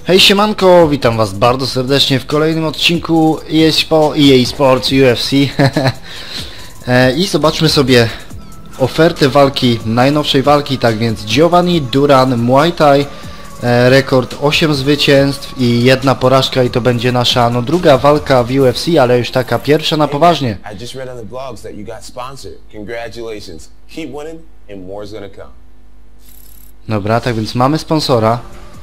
Hej siemanko, witam was bardzo serdecznie w kolejnym odcinku EA Sports UFC. I zobaczmy sobie ofertę walki, najnowszej walki, tak więc Giovanni Duran Muay Thai, rekord 8 zwycięstw i 1 porażka i to będzie nasza druga walka w UFC, ale już taka pierwsza na poważnie. Dobra, tak więc mamy sponsora.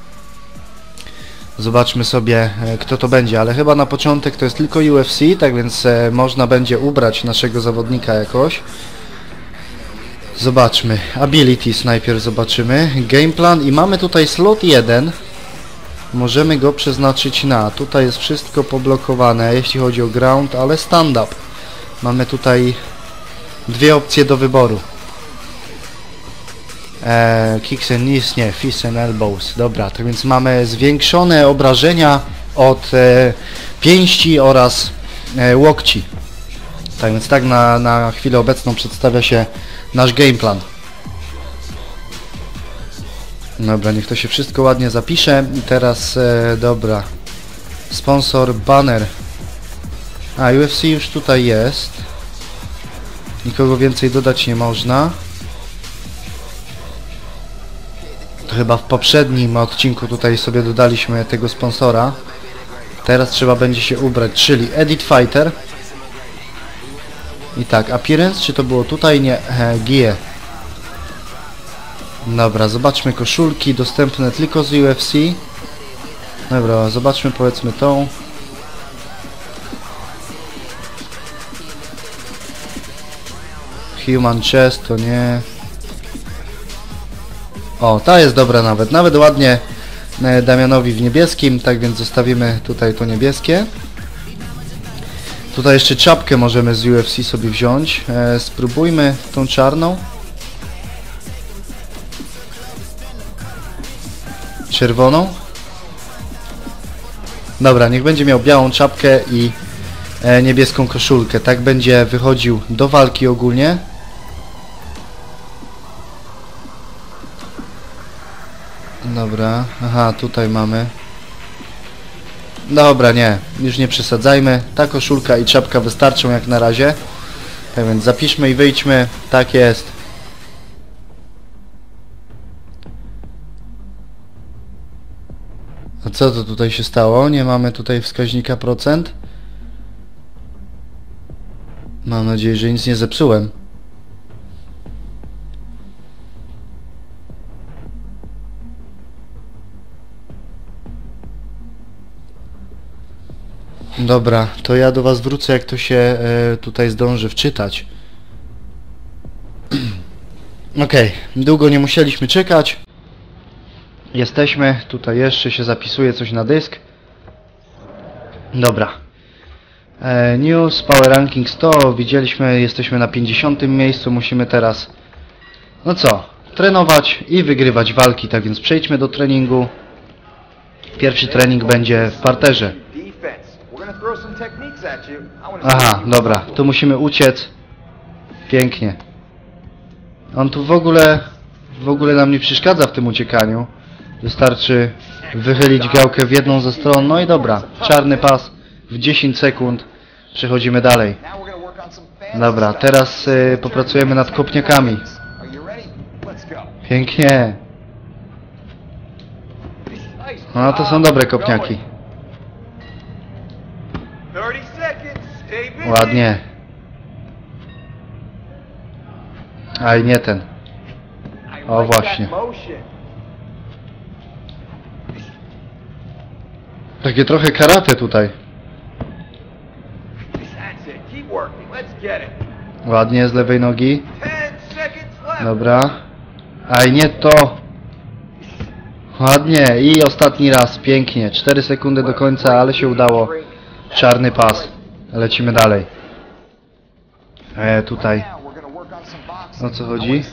Zobaczmy sobie, kto to będzie, ale chyba na początek to jest tylko UFC, tak więc można będzie ubrać naszego zawodnika jakoś. Zobaczmy, abilities najpierw zobaczymy, gameplan i mamy tutaj slot 1. Możemy go przeznaczyć na, tutaj jest wszystko poblokowane, jeśli chodzi o ground, ale stand-up. Mamy tutaj dwie opcje do wyboru. Kicks and knees, nie, fists and elbows. Dobra, tak więc mamy zwiększone obrażenia od pięści oraz łokci. Tak więc tak na chwilę obecną przedstawia się nasz gameplan. Dobra, niech to się wszystko ładnie zapisze. I teraz, dobra, sponsor, banner. A, UFC już tutaj jest. Nikogo więcej dodać nie można. To chyba w poprzednim odcinku tutaj sobie dodaliśmy tego sponsora. Teraz trzeba będzie się ubrać, czyli Edit Fighter. I tak, appearance, czy to było tutaj? Nie, gear. Dobra, zobaczmy koszulki dostępne tylko z UFC. Dobra, zobaczmy powiedzmy tą. Human Chest, to nie. O, ta jest dobra nawet ładnie Damianowi w niebieskim, tak więc zostawimy tutaj to niebieskie. Tutaj jeszcze czapkę możemy z UFC sobie wziąć. Spróbujmy tą czarną. Czerwoną. Dobra, niech będzie miał białą czapkę i niebieską koszulkę. Tak będzie wychodził do walki ogólnie. Dobra, aha, tutaj mamy. Dobra, nie, już nie przesadzajmy. Ta koszulka i czapka wystarczą jak na razie. Tak więc zapiszmy i wyjdźmy. Tak jest. A co to tutaj się stało? Nie mamy tutaj wskaźnika procent. Mam nadzieję, że nic nie zepsułem. Dobra, to ja do was wrócę, jak to się tutaj zdąży wczytać. Okej, długo nie musieliśmy czekać. Jesteśmy, tutaj jeszcze się zapisuje coś na dysk. Dobra. News, Power Ranking 100, widzieliśmy, jesteśmy na 50. miejscu, musimy teraz, no co, trenować i wygrywać walki, tak więc przejdźmy do treningu. Pierwszy trening będzie w parterze. Aha, dobra, tu musimy uciec. Pięknie. On tu w ogóle nam nie przeszkadza w tym uciekaniu. Wystarczy wychylić gałkę w jedną ze stron. No i dobra, czarny pas w 10 sekund. Przechodzimy dalej. Dobra, teraz popracujemy nad kopniakami. Pięknie. No to są dobre kopniaki. Ładnie. Aj, nie ten. O, właśnie. Takie trochę karate tutaj. Ładnie, z lewej nogi. Dobra. Aj, nie to. Ładnie. I ostatni raz. Pięknie. 4 sekundy do końca, ale się udało. Czarny pas. Lecimy dalej. Tutaj. O co chodzi?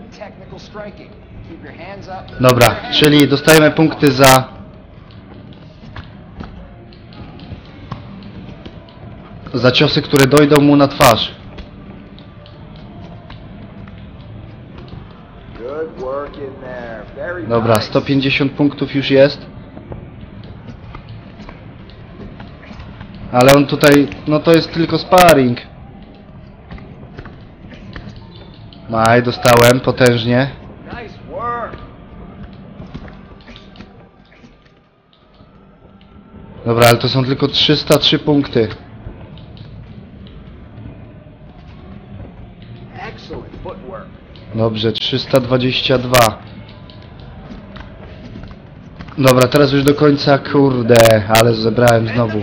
Dobra, czyli dostajemy punkty za ciosy, które dojdą mu na twarz. Dobra, 150 punktów już jest. Ale on tutaj, no to jest tylko sparring. Aj, dostałem potężnie. Dobra, ale to są tylko 303 punkty. Dobrze, 322. Dobra, teraz już do końca, kurde, ale zebrałem znowu.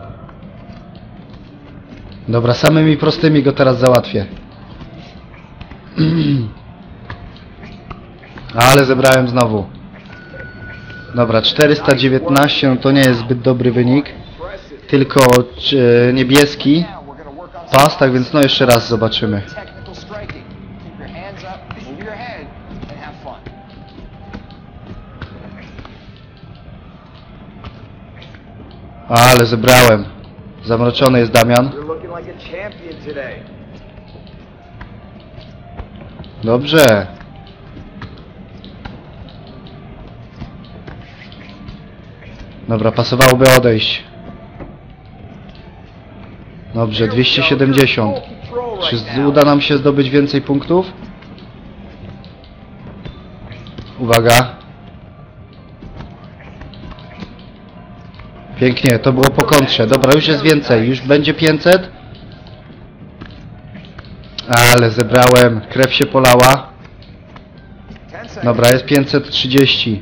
Dobra, samymi prostymi go teraz załatwię. Ale zebrałem znowu. Dobra, 419, no to nie jest zbyt dobry wynik. Tylko niebieski pas, tak więc no jeszcze raz zobaczymy. Ale zebrałem. Zamroczony jest Damian. Dobrze. Dobra, pasowałoby odejść. Dobrze, 270. Czy uda nam się zdobyć więcej punktów? Uwaga. Pięknie, to było po kontrze. Dobra, już jest więcej. Już będzie 500. Ale zebrałem. Krew się polała. Dobra, jest 530.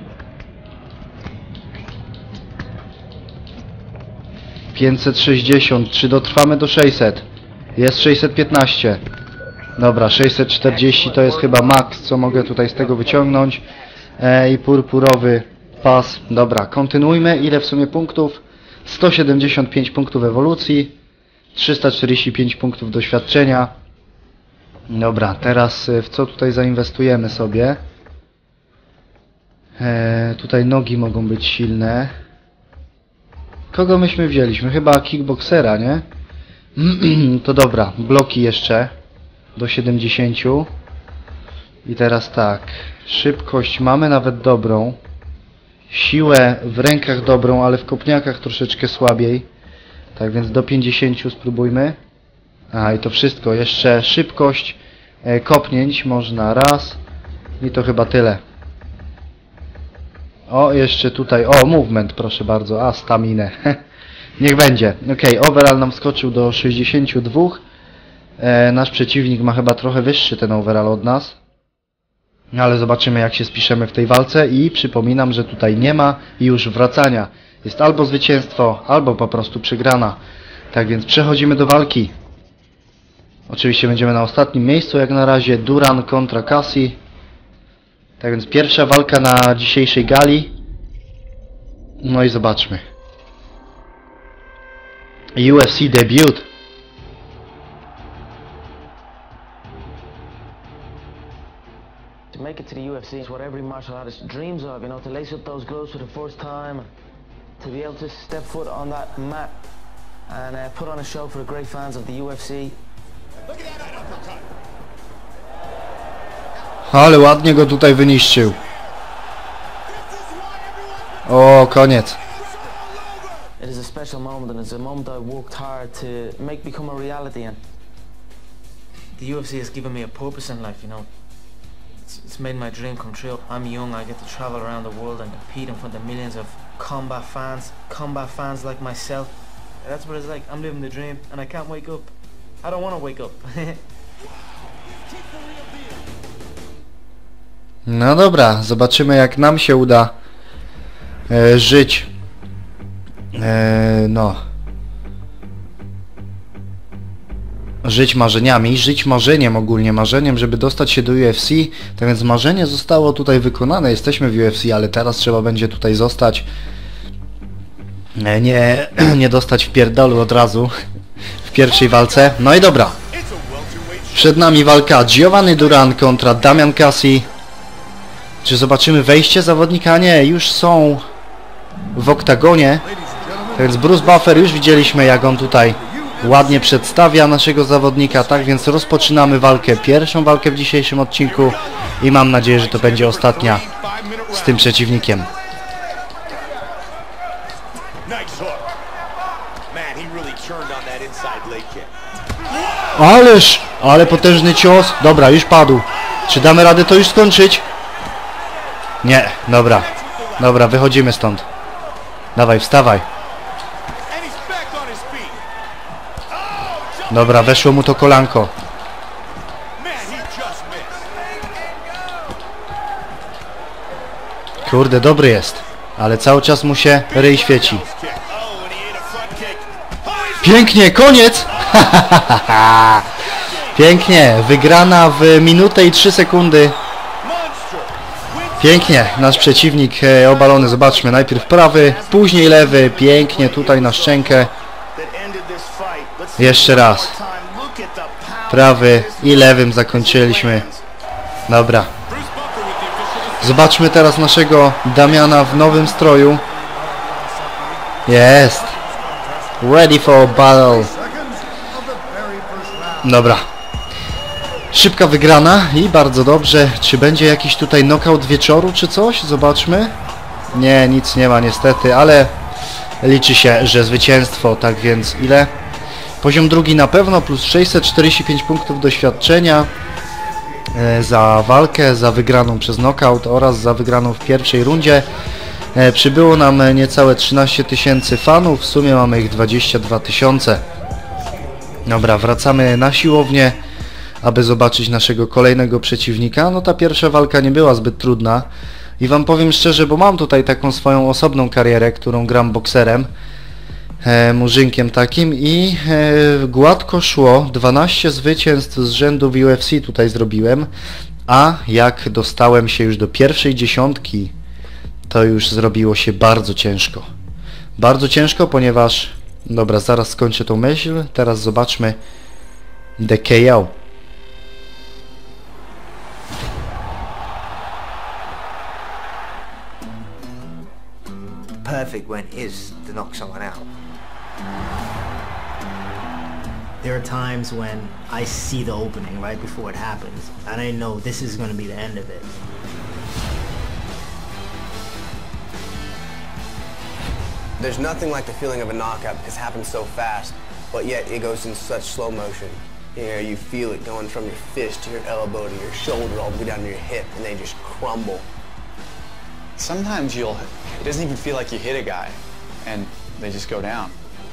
560. Czy dotrwamy do 600? Jest 615. Dobra, 640 to jest chyba maks, co mogę tutaj z tego wyciągnąć. I purpurowy pas. Dobra, kontynuujmy. Ile w sumie punktów? 175 punktów ewolucji. 345 punktów doświadczenia. Dobra, teraz w co tutaj zainwestujemy sobie? Tutaj nogi mogą być silne. Kogo myśmy wzięliśmy? Chyba kickboxera, nie? To dobra, bloki jeszcze do 70. I teraz tak, szybkość mamy nawet dobrą. Siłę w rękach dobrą, ale w kopniakach troszeczkę słabiej. Tak więc do 50 spróbujmy. A i to wszystko, jeszcze szybkość kopnięć można raz. I to chyba tyle. O, jeszcze tutaj, o, movement, proszę bardzo, a, staminę. Niech będzie. Ok, overall nam skoczył do 62. Nasz przeciwnik ma chyba trochę wyższy ten overall od nas. Ale zobaczymy, jak się spiszemy w tej walce i przypominam, że tutaj nie ma już wracania. Jest albo zwycięstwo, albo po prostu przegrana. Tak więc przechodzimy do walki. Oczywiście będziemy na ostatnim miejscu, jak na razie Duran kontra Cassie. Tak więc pierwsza walka na dzisiejszej gali. No i zobaczmy. UFC debut. To make it to the UFC is what every martial artist dreams of, you know, to lace up those gloves for the first time, to be able to step foot on that mat and put on a show for the great fans of the UFC. Ale ładnie go tutaj wyniszczył. O, koniec. It is a special moment and it's a moment I worked hard to make become a reality, and the UFC has given me a purpose in life, you know. It's made my dream come true. I'm young, I get to travel around the world and compete in front of millions of combat fans like myself. That's what it's like. I'm living the dream and I can't wake up. I don't want to wake up. No dobra, zobaczymy, jak nam się uda żyć. No. Żyć marzeniami, żyć marzeniem ogólnie, marzeniem, żeby dostać się do UFC. Tak więc marzenie zostało tutaj wykonane, jesteśmy w UFC, ale teraz trzeba będzie tutaj zostać. Nie dostać w pierdolu od razu w pierwszej walce. No i dobra. Przed nami walka Giovanni Duran kontra Damian Cassie. Czy zobaczymy wejście zawodnika? Nie, już są w oktagonie. Tak więc Bruce Buffer, już widzieliśmy, jak on tutaj ładnie przedstawia naszego zawodnika. Tak więc rozpoczynamy walkę, pierwszą walkę w dzisiejszym odcinku i mam nadzieję, że to będzie ostatnia z tym przeciwnikiem. Ale potężny cios. Dobra, już padł. Czy damy radę to już skończyć? Nie, dobra. Dobra, wychodzimy stąd. Dawaj, wstawaj. Dobra, weszło mu to kolanko. Kurde, dobry jest. Ale cały czas mu się ryj świeci. Pięknie, koniec! Pięknie, wygrana w minutę i 3 sekundy. Pięknie, nasz przeciwnik obalony, zobaczmy, najpierw prawy, później lewy, pięknie tutaj na szczękę. Jeszcze raz. Prawy i lewym zakończyliśmy. Dobra. Zobaczmy teraz naszego Damiana w nowym stroju. Jest. Ready for battle. Dobra. Szybka wygrana i bardzo dobrze. Czy będzie jakiś tutaj knockout wieczoru czy coś? Zobaczmy. Nie, nic nie ma niestety, ale liczy się, że zwycięstwo. Tak więc ile? Poziom drugi na pewno, plus 645 punktów doświadczenia za walkę, za wygraną przez knockout oraz za wygraną w pierwszej rundzie. Przybyło nam niecałe 13 000 fanów, w sumie mamy ich 22 000. Dobra, wracamy na siłownię, aby zobaczyć naszego kolejnego przeciwnika. No ta pierwsza walka nie była zbyt trudna i wam powiem szczerze, bo mam tutaj taką swoją osobną karierę, którą gram bokserem, murzynkiem takim i gładko szło. 12 zwycięstw z rzędu w UFC tutaj zrobiłem, a jak dostałem się już do pierwszej dziesiątki, to już zrobiło się bardzo ciężko. Bardzo ciężko, ponieważ... Dobra, zaraz skończę tą myśl. Teraz zobaczmy The KO. Perfect when it is to knock someone out. There are times when I see the opening right before it happens, and I know this is going to be the end of it. There's nothing like the feeling of a knockout because it happens so fast, but yet it goes in such slow motion. You know, you feel it going from your fist to your elbow to your shoulder all the way down to your hip, and they just crumble. Sometimes it doesn't even feel like you hit a guy, and they just go down.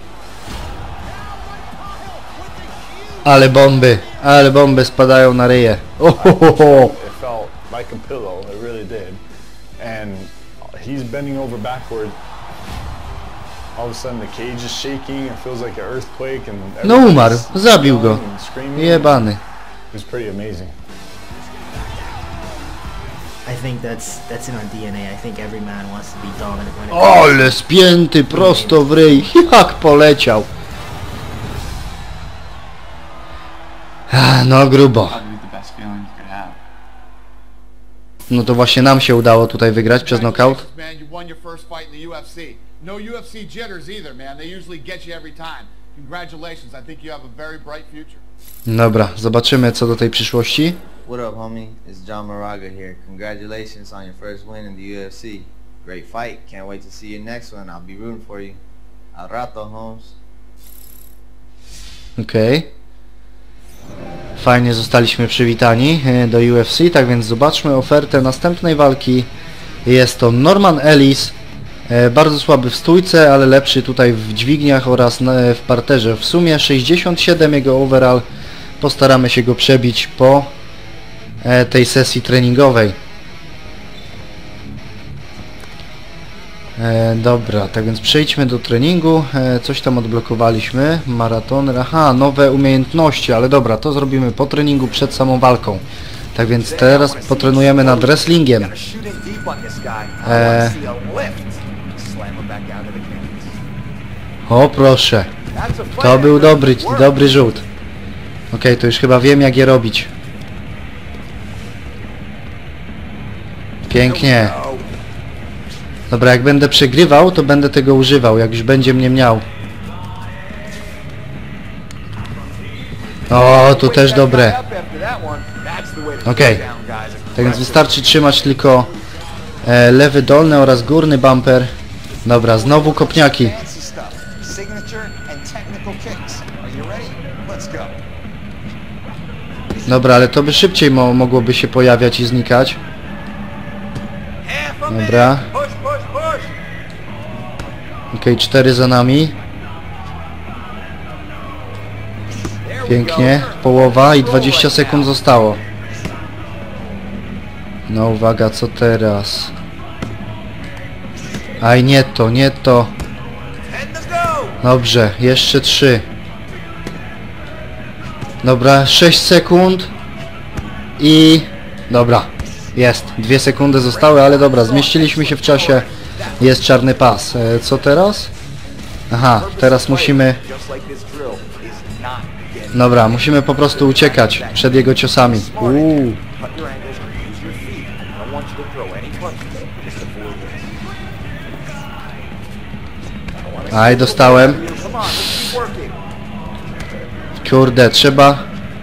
Ale bomby spadają na ryje. Ohohoho. It felt like a pillow, it really did. And he's bending over backward. All of a sudden the cage is shaking, it feels like an earthquake, and No umarł, zabił go. Jebany. It was pretty amazing. I think that's in our DNA. I think every man wants to be dominant when it Ale spięty prosto w ryj. Jak poleciał. No grubo. No to właśnie nam się udało tutaj wygrać przez knockout. No UFC jitters either, man. They usually get you every time. Congratulations. I think you have a very bright future. Dobra, zobaczymy co do tej przyszłości. What up, homie? It's John Moraga here. Congratulations on your first win in the UFC. Great fight. Can't wait to see your next one. I'll be rooting for you. Al rato, Holmes. Okej. Fajnie zostaliśmy przywitani do UFC, tak więc zobaczmy ofertę następnej walki. Jest to Norman Ellis. Bardzo słaby w stójce, ale lepszy tutaj w dźwigniach oraz w parterze. W sumie 67 jego overall. Postaramy się go przebić po tej sesji treningowej. Dobra, tak więc przejdźmy do treningu. Coś tam odblokowaliśmy. Maratoner. Aha, nowe umiejętności, ale dobra, to zrobimy po treningu przed samą walką. Tak więc teraz potrenujemy nad wrestlingiem. O proszę. To był dobry rzut. Okej, to już chyba wiem jak je robić. Pięknie. Dobra, jak będę przegrywał, to będę tego używał, jak już będzie mnie miał. O, to też dobre. Okej. Tak więc wystarczy trzymać tylko lewy dolny oraz górny bumper. Dobra, znowu kopniaki. Dobra, ale to by szybciej mogłoby się pojawiać i znikać. Dobra. Okej, 4 za nami. Pięknie. Połowa i 20 sekund zostało. No uwaga, co teraz? Aj, nie to, nie to. Dobrze, jeszcze 3. Dobra, 6 sekund. I... Dobra, jest. 2 sekundy zostały, ale dobra, zmieściliśmy się w czasie. Jest czarny pas. Co teraz? Aha, teraz musimy... Dobra, musimy po prostu uciekać przed jego ciosami. Aj, dostałem. Kurde, trzeba...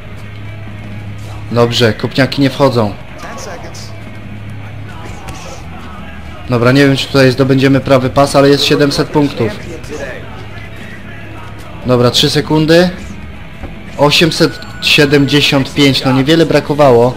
Dobrze, kopniaki nie wchodzą. Dobra, nie wiem, czy tutaj zdobędziemy prawy pas, ale jest 700 punktów. Dobra, 3 sekundy. 875, no niewiele brakowało.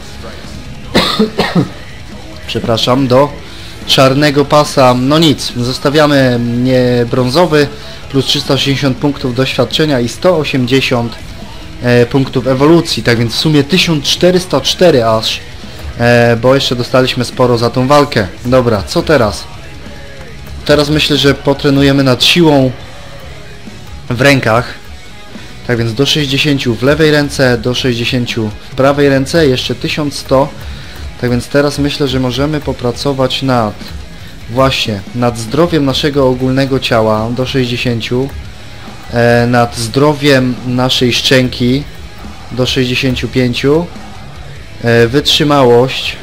Przepraszam, do czarnego pasa. No nic, zostawiamy nie brązowy, plus 380 punktów doświadczenia i 180 punktów ewolucji, tak więc w sumie 1404 aż, bo jeszcze dostaliśmy sporo za tą walkę. Dobra, co teraz? Teraz myślę, że potrenujemy nad siłą w rękach. Tak więc do 60 w lewej ręce, do 60 w prawej ręce, jeszcze 1100. Tak więc teraz myślę, że możemy popracować nad nad zdrowiem naszego ogólnego ciała do 60, nad zdrowiem naszej szczęki do 65, wytrzymałość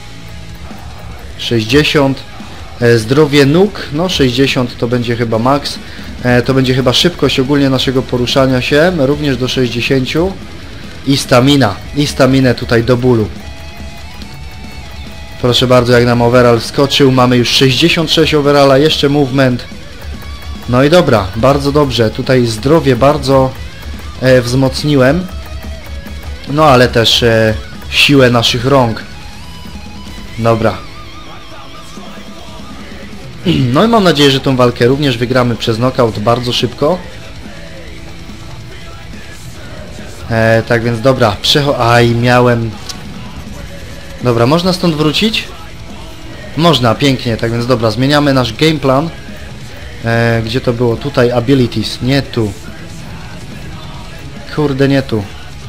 60, zdrowie nóg, no 60 to będzie chyba maks, to będzie chyba szybkość ogólnie naszego poruszania się, również do 60 i staminę tutaj do bólu. Proszę bardzo, jak nam overall wskoczył, mamy już 66 overalla, jeszcze movement. No i dobra, bardzo dobrze, tutaj zdrowie bardzo wzmocniłem. No ale też siłę naszych rąk. Dobra. No i mam nadzieję, że tą walkę również wygramy przez knockout bardzo szybko. Tak więc dobra, aj, miałem... Dobra, można stąd wrócić? Można, pięknie, tak więc dobra, zmieniamy nasz game plan. Gdzie to było? Tutaj, abilities, nie tu. Kurde, nie tu.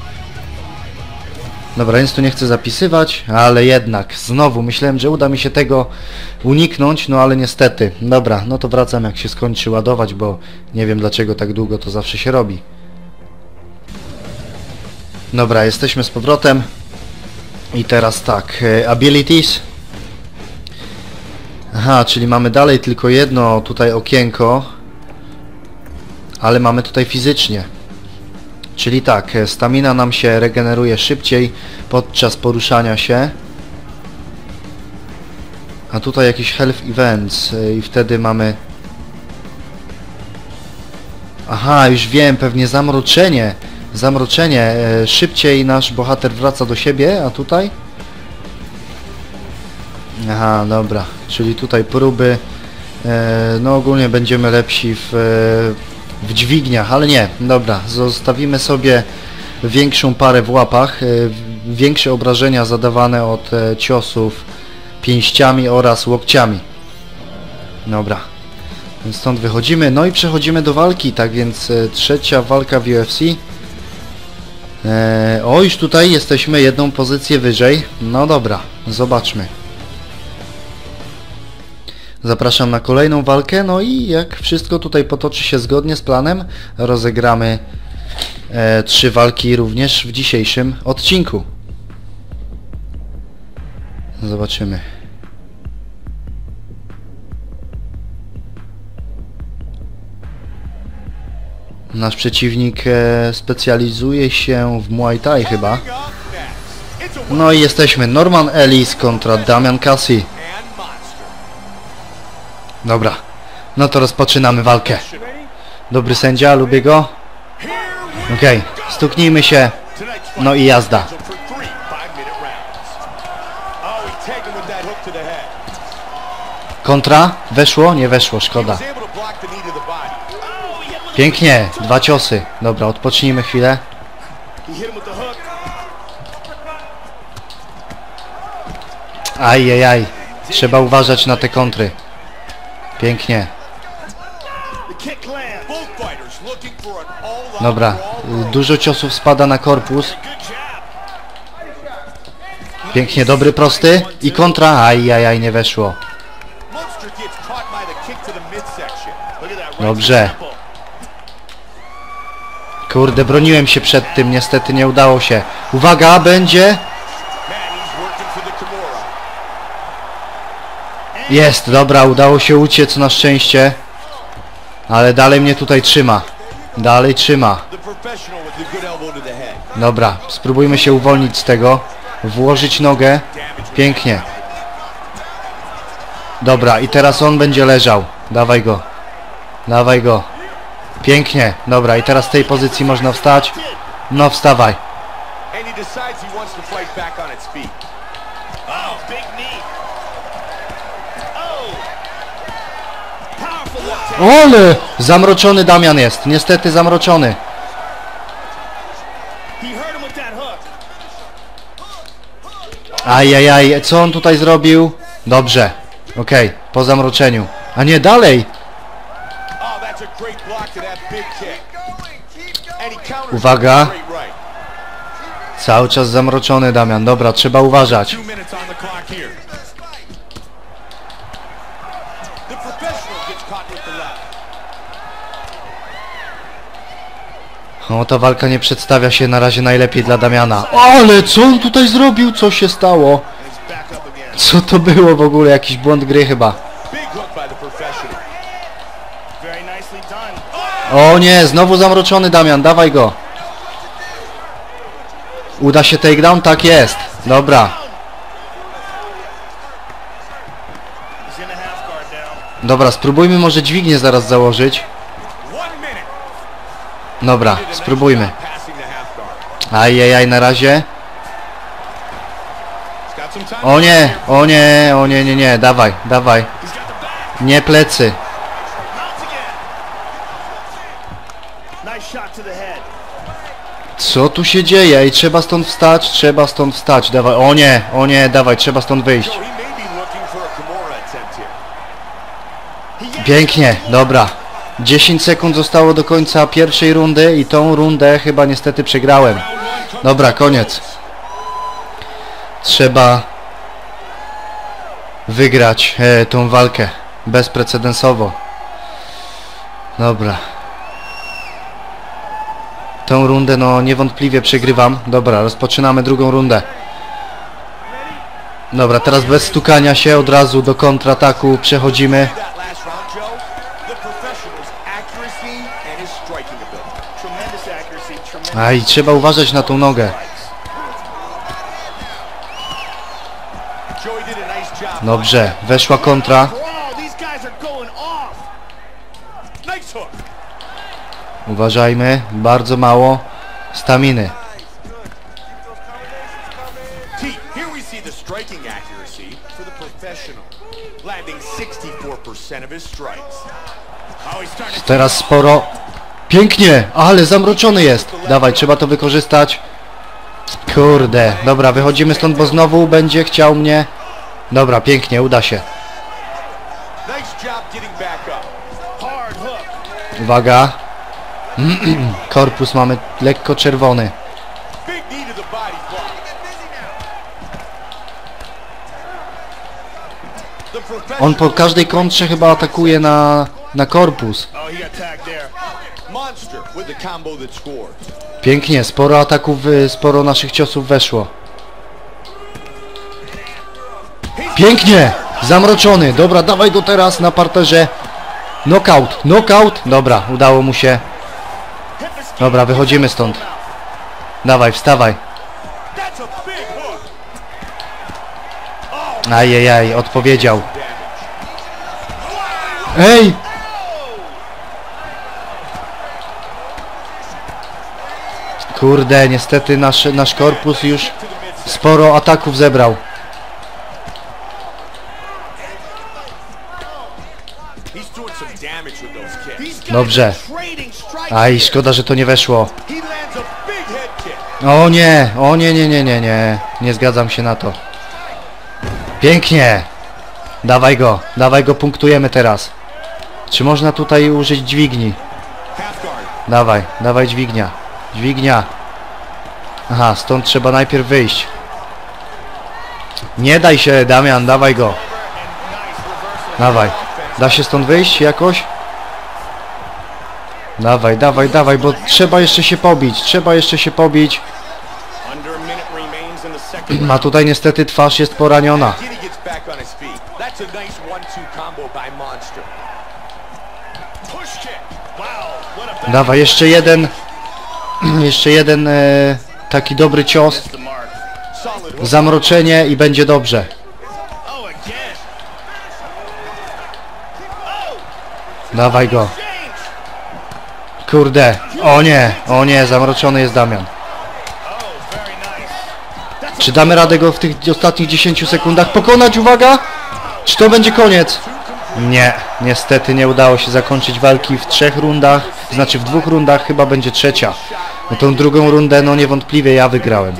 Dobra, nic tu nie chcę zapisywać, ale jednak, znowu, myślałem, że uda mi się tego uniknąć, no ale niestety. Dobra, no to wracam, jak się skończy ładować, bo nie wiem dlaczego tak długo to zawsze się robi. Dobra, jesteśmy z powrotem. I teraz tak, abilities. Aha, czyli mamy dalej tylko jedno tutaj okienko. Ale mamy tutaj fizycznie. Czyli tak, stamina nam się regeneruje szybciej podczas poruszania się. A tutaj jakiś health events i wtedy mamy... Aha, już wiem, pewnie zamroczenie. Zamroczenie. Szybciej nasz bohater wraca do siebie, a tutaj? Aha, dobra. Czyli tutaj próby. No ogólnie będziemy lepsi w dźwigniach, ale nie. Dobra, zostawimy sobie większą parę w łapach. Większe obrażenia zadawane od ciosów pięściami oraz łokciami. Dobra. Więc stąd wychodzimy. No i przechodzimy do walki. Tak więc trzecia walka w UFC. O, już tutaj jesteśmy jedną pozycję wyżej. No dobra, zobaczmy. Zapraszam na kolejną walkę. No i jak wszystko tutaj potoczy się zgodnie z planem, rozegramy 3 walki również w dzisiejszym odcinku. Zobaczymy. Nasz przeciwnik specjalizuje się w Muay Thai chyba. No i jesteśmy. Norman Ellis kontra Damian Cassie. Dobra. No to rozpoczynamy walkę. Dobry sędzia, lubię go. Okej, stuknijmy się. No i jazda. Kontra? Weszło? Nie weszło, szkoda. Pięknie, 2 ciosy. Dobra, odpocznijmy chwilę. Ajajaj. Trzeba uważać na te kontry. Pięknie. Dobra, dużo ciosów spada na korpus. Pięknie, dobry prosty. I kontra. Ajajaj, nie weszło. Dobrze. Kurde, broniłem się przed tym, niestety nie udało się. Uwaga, będzie. Jest, dobra, udało się uciec na szczęście. Ale dalej mnie tutaj trzyma. Dalej trzyma. Dobra, spróbujmy się uwolnić z tego. Włożyć nogę. Pięknie. Dobra, i teraz on będzie leżał. Dawaj go. Dawaj go. Pięknie. Dobra, i teraz z tej pozycji można wstać. No, wstawaj. Ole! Zamroczony Damian jest. Niestety zamroczony. Ajajaj, co on tutaj zrobił? Dobrze. Okej, po zamroczeniu. A nie, dalej! Uwaga. Cały czas zamroczony Damian. Dobra, trzeba uważać. O, ta walka nie przedstawia się na razie najlepiej dla Damiana. Ale co on tutaj zrobił? Co się stało? Co to było w ogóle? Jakiś błąd gry chyba. O nie, znowu zamroczony Damian. Dawaj go. Uda się takedown? Tak jest. Dobra. Dobra, spróbujmy może dźwignię zaraz założyć. Dobra, spróbujmy. Ajajaj, na razie. O nie, o nie, o nie, nie, nie, dawaj, dawaj. Nie plecy. Co tu się dzieje? Ej, trzeba stąd wstać, dawaj. O nie, dawaj, trzeba stąd wyjść. Pięknie, dobra. 10 sekund zostało do końca pierwszej rundy i tą rundę chyba niestety przegrałem. Dobra, koniec. Trzeba wygrać tą walkę bezprecedensowo. Dobra. Tą rundę no niewątpliwie przegrywam. Dobra, rozpoczynamy drugą rundę. Dobra, teraz bez stukania się od razu do kontrataku przechodzimy. Aj, trzeba uważać na tą nogę. Dobrze, weszła kontra. Uważajmy, bardzo mało staminy. Teraz sporo. Pięknie, ale zamroczony jest. Dawaj, trzeba to wykorzystać. Kurde, dobra, wychodzimy stąd, bo znowu będzie chciał mnie. Dobra, pięknie, uda się. Uwaga. Korpus mamy lekko czerwony. On po każdej kontrze chyba atakuje na korpus. Pięknie, sporo ataków, sporo naszych ciosów weszło. Pięknie! Zamroczony. Dobra, dawaj go teraz na parterze. Knockout, knockout. Dobra, udało mu się. Dobra, wychodzimy stąd. Dawaj, wstawaj. Ajajaj, odpowiedział. Kurde, niestety nasz korpus już sporo ataków zebrał. Dobrze. Aj, szkoda, że to nie weszło. O nie, o nie, nie, nie, nie, nie. Nie zgadzam się na to. Pięknie. Dawaj go, punktujemy teraz. Czy można tutaj użyć dźwigni? Dawaj dźwignia. Dźwignia. Aha, stąd trzeba najpierw wyjść. Nie daj się, Damian, dawaj go. Dawaj. Da się stąd wyjść jakoś? Dawaj, bo trzeba jeszcze się pobić. Ma tutaj niestety twarz jest poraniona. Dawaj, jeszcze jeden taki dobry cios. Zamroczenie i będzie dobrze. Dawaj go. Kurde. O nie, zamroczony jest Damian. Czy damy radę go w tych ostatnich 10 sekundach pokonać? Uwaga! Czy to będzie koniec? Nie, niestety nie udało się zakończyć walki w 3 rundach. Znaczy w 2 rundach, chyba będzie trzecia. No tą drugą rundę, no niewątpliwie ja wygrałem.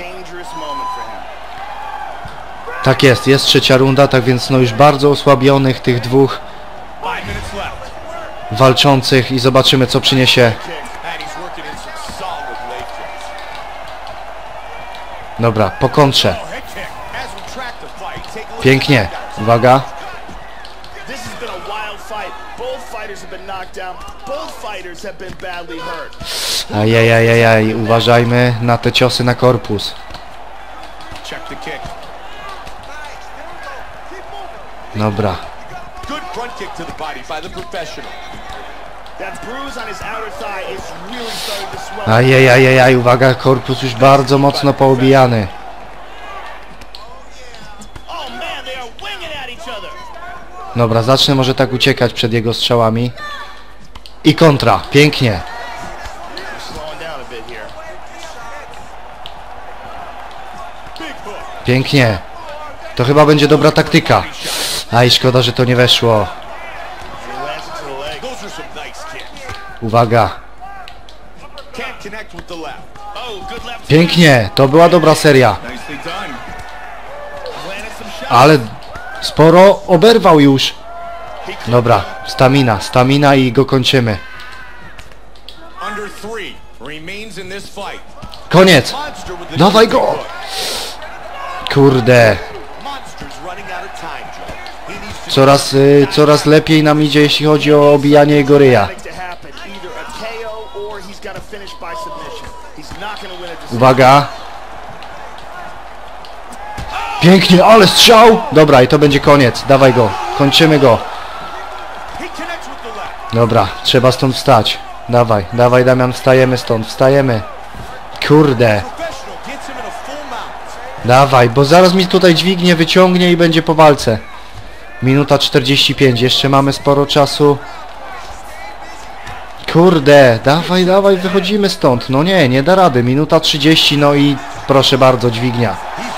Tak jest trzecia runda, tak więc no już bardzo osłabionych tych 2 walczących i zobaczymy, co przyniesie. Dobra, po kontrze. Pięknie, uwaga. Ajajajajaj, uważajmy na te ciosy na korpus. Dobra. Ajajajajaj, uwaga, korpus już bardzo mocno poobijany. Dobra, zacznę może tak uciekać przed jego strzałami. I kontra, pięknie. Pięknie. To chyba będzie dobra taktyka. Aj, szkoda, że to nie weszło. Uwaga. Pięknie, to była dobra seria. Ale sporo oberwał już. Dobra, stamina i go kończymy. Koniec. Dawaj go. Kurde. Coraz lepiej nam idzie, jeśli chodzi o obijanie jego ryja. Uwaga. Pięknie, ale strzał. Dobra, i to będzie koniec. Dawaj go, kończymy go. Dobra, trzeba stąd wstać. Dawaj Damian, wstajemy stąd, wstajemy. Kurde. Dawaj, bo zaraz mi tutaj dźwignię wyciągnie i będzie po walce. Minuta 45, jeszcze mamy sporo czasu. Kurde, dawaj, wychodzimy stąd. No nie da rady, minuta 30, no i proszę bardzo, dźwignia.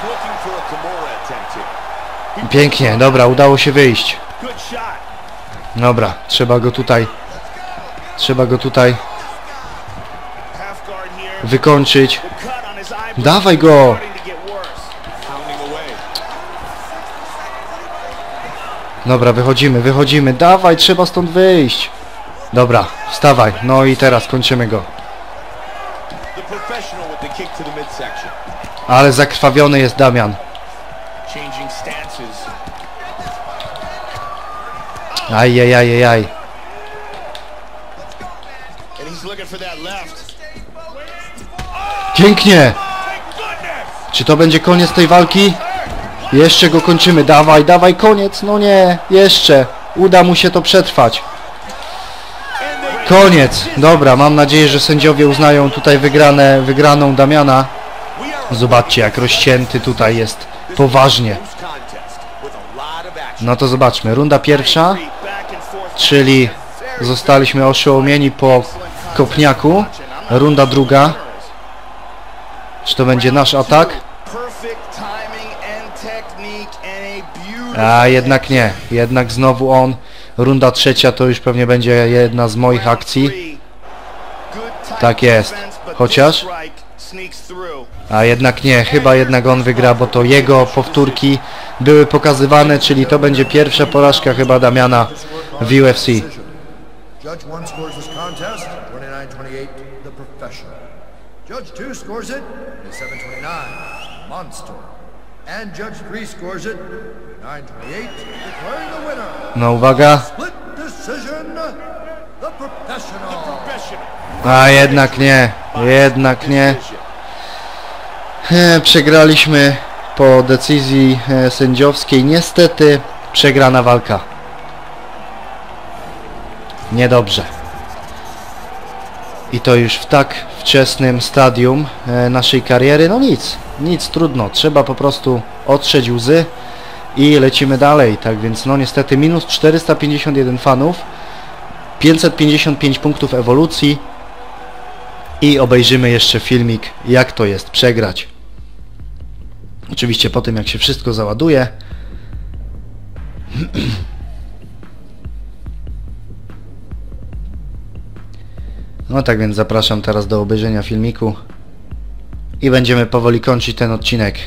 Pięknie, dobra, udało się wyjść. Dobra, trzeba go tutaj wykończyć. Dawaj go! Dobra, wychodzimy. Dawaj, trzeba stąd wyjść. Dobra, wstawaj. No i teraz kończymy go. Ale zakrwawiony jest Damian. Ajajajajaj. Pięknie! Czy to będzie koniec tej walki? Jeszcze go kończymy. Dawaj, koniec. No nie, jeszcze. Uda mu się to przetrwać. Koniec. Dobra, mam nadzieję, że sędziowie uznają tutaj wygraną Damiana. Zobaczcie, jak rozcięty tutaj jest. Poważnie. No to zobaczmy. Runda pierwsza, czyli zostaliśmy oszołomieni po kopniaku. Runda druga. Czy to będzie nasz atak? A jednak nie. Jednak znowu on. Runda trzecia to już pewnie będzie jedna z moich akcji. Tak jest. Chociaż... A jednak nie. Chyba jednak on wygra, bo to jego powtórki były pokazywane, czyli to będzie pierwsza porażka chyba Damiana w UFC. Judge 1 scores this contest 29-28, the professional. Judge 2 scores it 27-29, monster. And Judge 3 scores it 9-28, declaring the winner. No uwaga. Split decision, the professional. A jednak nie. Jednak nie. Przegraliśmy po decyzji sędziowskiej. Niestety przegrana walka. Niedobrze. I to już w tak wczesnym stadium naszej kariery. No nic trudno. Trzeba po prostu otrzeć łzy i lecimy dalej. Tak więc no niestety minus 451 fanów, 555 punktów ewolucji i obejrzymy jeszcze filmik, jak to jest przegrać. Oczywiście po tym, jak się wszystko załaduje. No tak więc zapraszam teraz do obejrzenia filmiku i będziemy powoli kończyć ten odcinek.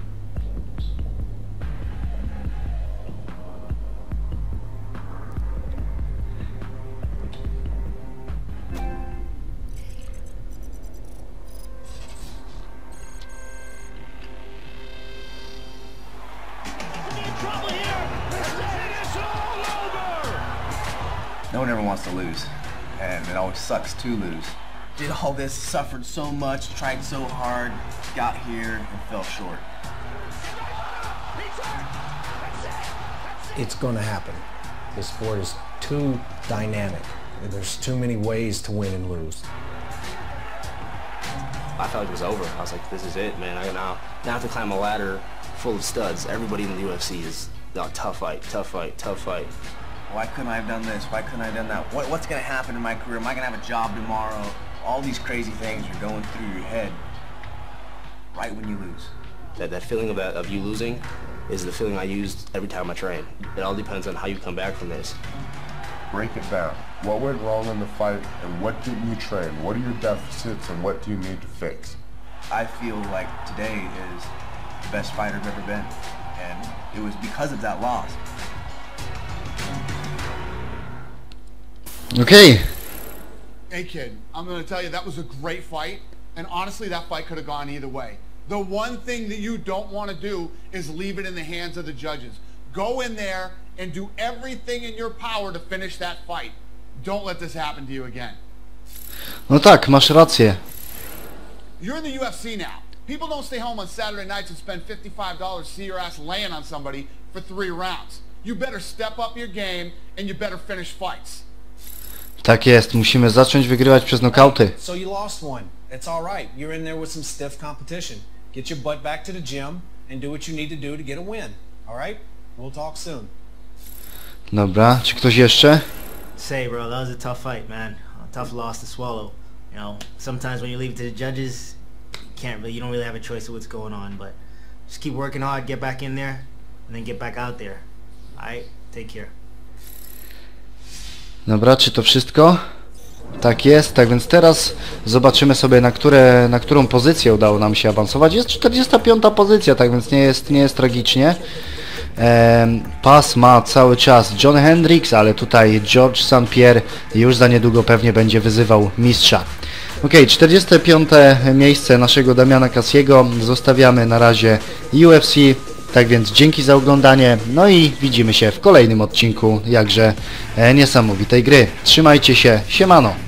No one ever wants to lose, and it always sucks to lose. Did all this, suffered so much, tried so hard, got here, and fell short. It's going to happen. This sport is too dynamic. There's too many ways to win and lose. I felt like it was over. I was like, this is it, man. I now have to climb a ladder full of studs. Everybody in the UFC is tough fight, tough fight, tough fight. Why couldn't I have done this? Why couldn't I have done that? What's going to happen in my career? Am I going to have a job tomorrow? All these crazy things are going through your head right when you lose. That feeling of you losing is the feeling I used every time I train. It all depends on how you come back from this. Break it down. What went wrong in the fight and what didn't you train? What are your deficits and what do you need to fix? I feel like today is the best fighter I've ever been. And it was because of that loss. Okay. Hey kid, I'm going to tell you that was a great fight, and honestly that fight could have gone either way. The one thing that you don't want to do is leave it in the hands of the judges. Go in there and do everything in your power to finish that fight. Don't let this happen to you again. No tak, masz rację. You're in the UFC now. People don't stay home on Saturday nights and spend $55 to see your ass laying on somebody for 3 rounds. You better step up your game and you better finish fights. Tak jest, musimy zacząć wygrywać przez nokauty. So you lost one. It's all right. You're in there with some stiff competition. Get your butt back to the gym and do what you need to do to get a win. All right? We'll talk soon. Dobra, czy ktoś jeszcze? Say, bro, that was a tough fight, man. A tough loss to swallow. You know, sometimes when you leave it to the judges, you don't really have a choice of what's going on, but just keep working hard, get back in there, and then get back out there. All right? Take care. Dobra, czy to wszystko? Tak jest, tak więc teraz zobaczymy sobie na którą pozycję udało nam się awansować. Jest 45. pozycja, tak więc nie jest tragicznie. Pas ma cały czas John Hendricks, ale tutaj George St. Pierre już za niedługo pewnie będzie wyzywał mistrza. Ok, 45. miejsce naszego Damiana Cassiego zostawiamy na razie UFC. Tak więc dzięki za oglądanie, no i widzimy się w kolejnym odcinku jakże niesamowitej gry. Trzymajcie się, siemano!